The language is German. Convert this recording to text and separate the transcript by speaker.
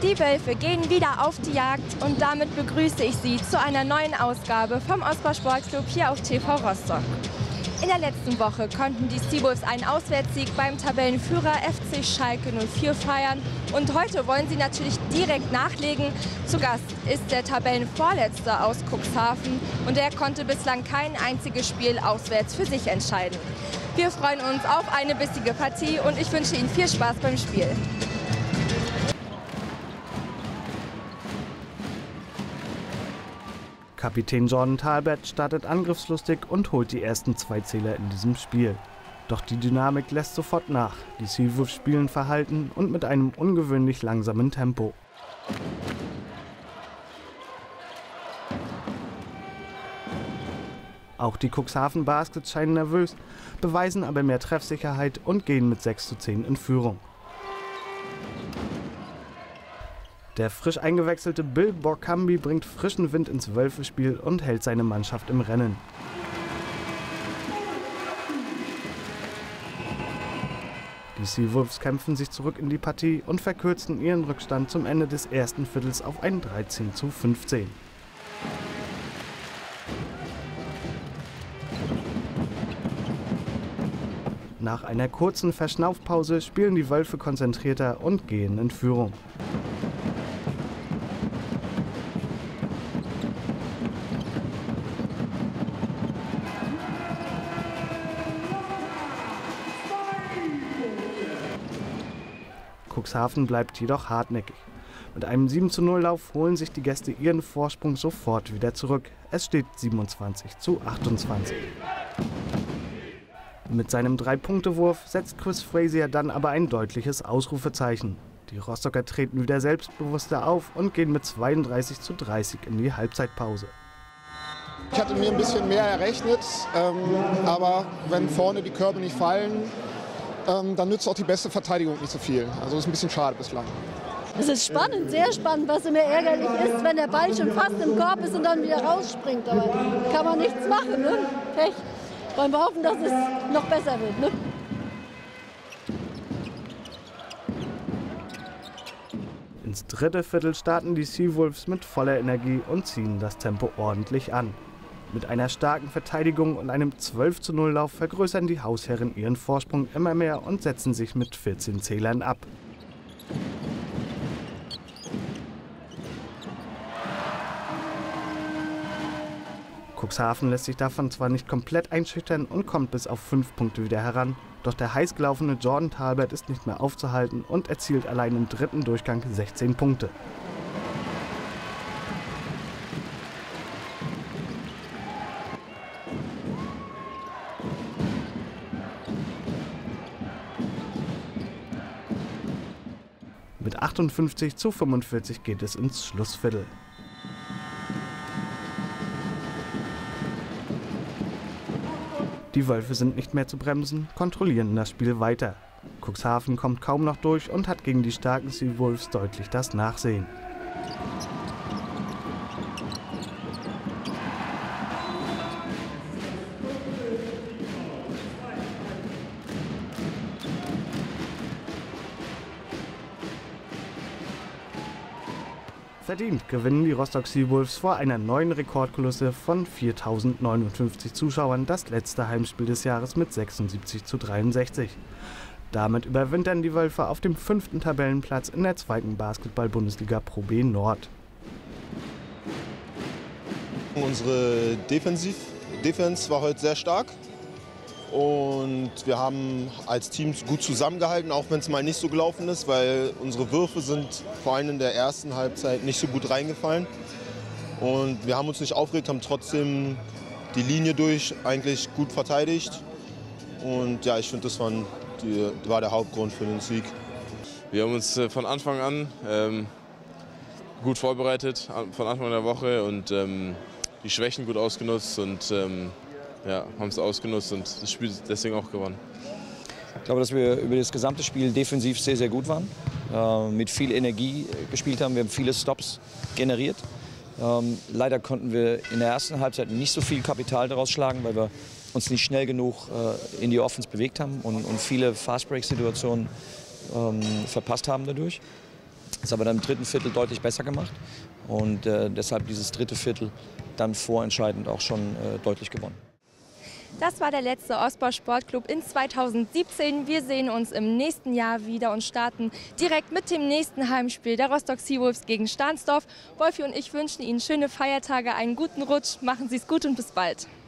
Speaker 1: Die Wölfe gehen wieder auf die Jagd und damit begrüße ich Sie zu einer neuen Ausgabe vom Osper Sportclub hier auf TV Rostock. In der letzten Woche konnten die Seawolves einen Auswärtssieg beim Tabellenführer FC Schalke 04 feiern und heute wollen sie natürlich direkt nachlegen. Zu Gast ist der Tabellenvorletzte aus Cuxhaven und der konnte bislang kein einziges Spiel auswärts für sich entscheiden. Wir freuen uns auf eine bissige Partie und ich wünsche Ihnen viel Spaß beim Spiel.
Speaker 2: Kapitän Jordan Talbert startet angriffslustig und holt die ersten 2 Zähler in diesem Spiel. Doch die Dynamik lässt sofort nach. Die Seawolves spielen verhalten und mit einem ungewöhnlich langsamen Tempo. Auch die Cuxhaven Baskets scheinen nervös, beweisen aber mehr Treffsicherheit und gehen mit 6:10 in Führung. Der frisch eingewechselte Bill Borkambi bringt frischen Wind ins Wölfespiel und hält seine Mannschaft im Rennen. Die Seawolves kämpfen sich zurück in die Partie und verkürzen ihren Rückstand zum Ende des ersten Viertels auf ein 13:15. Nach einer kurzen Verschnaufpause spielen die Wölfe konzentrierter und gehen in Führung. Cuxhaven bleibt jedoch hartnäckig. Mit einem 7:0-Lauf holen sich die Gäste ihren Vorsprung sofort wieder zurück. Es steht 27:28. Mit seinem 3-Punkte-Wurf setzt Chris Frazier dann aber ein deutliches Ausrufezeichen. Die Rostocker treten wieder selbstbewusster auf und gehen mit 32:30 in die Halbzeitpause.
Speaker 3: Ich hatte mir ein bisschen mehr errechnet, aber wenn vorne die Körbe nicht fallen, dann nützt auch die beste Verteidigung nicht so viel. Also das ist ein bisschen schade bislang.
Speaker 4: Es ist spannend, sehr spannend. Was immer ärgerlich ist, wenn der Ball schon fast im Korb ist und dann wieder rausspringt. Aber kann man nichts machen, ne? Pech. Wollen wir hoffen, dass es noch besser wird, ne?
Speaker 2: Ins dritte Viertel starten die Seawolves mit voller Energie und ziehen das Tempo ordentlich an. Mit einer starken Verteidigung und einem 12:0-Lauf vergrößern die Hausherren ihren Vorsprung immer mehr und setzen sich mit 14 Zählern ab. Cuxhaven lässt sich davon zwar nicht komplett einschüchtern und kommt bis auf 5 Punkte wieder heran, doch der heiß gelaufene Jordan Talbert ist nicht mehr aufzuhalten und erzielt allein im dritten Durchgang 16 Punkte. Mit 58:45 geht es ins Schlussviertel. Die Wölfe sind nicht mehr zu bremsen, kontrollieren das Spiel weiter. Cuxhaven kommt kaum noch durch und hat gegen die starken Seawolves deutlich das Nachsehen. Verdient gewinnen die Rostock Seawolves vor einer neuen Rekordkulisse von 4.059 Zuschauern das letzte Heimspiel des Jahres mit 76:63. Damit überwintern die Wölfe auf dem 5. Tabellenplatz in der 2. Basketball-Bundesliga Pro B Nord.
Speaker 5: Unsere Defense war heute sehr stark und wir haben als Team gut zusammengehalten, auch wenn es mal nicht so gelaufen ist, weil unsere Würfe sind vor allem in der ersten Halbzeit nicht so gut reingefallen. Und wir haben uns nicht aufgeregt, haben trotzdem die Linie durch eigentlich gut verteidigt. Und ja, ich finde, das war der Hauptgrund für den Sieg.
Speaker 6: Wir haben uns von Anfang an gut vorbereitet, von Anfang der Woche und die Schwächen gut ausgenutzt und ja, haben es ausgenutzt und das Spiel deswegen auch gewonnen.
Speaker 7: Ich glaube, dass wir über das gesamte Spiel defensiv sehr, sehr gut waren, mit viel Energie gespielt haben. Wir haben viele Stops generiert. Leider konnten wir in der ersten Halbzeit nicht so viel Kapital daraus schlagen, weil wir uns nicht schnell genug in die Offense bewegt haben und viele Fast-Break-Situationen verpasst haben dadurch. Das aber dann im dritten Viertel deutlich besser gemacht und deshalb dieses dritte Viertel dann vorentscheidend auch schon deutlich gewonnen.
Speaker 1: Das war der letzte Osper Sportclub in 2017. Wir sehen uns im nächsten Jahr wieder und starten direkt mit dem nächsten Heimspiel der Rostock Seawolves gegen Stahnsdorf. Wolfi und ich wünschen Ihnen schöne Feiertage, einen guten Rutsch. Machen Sie es gut und bis bald.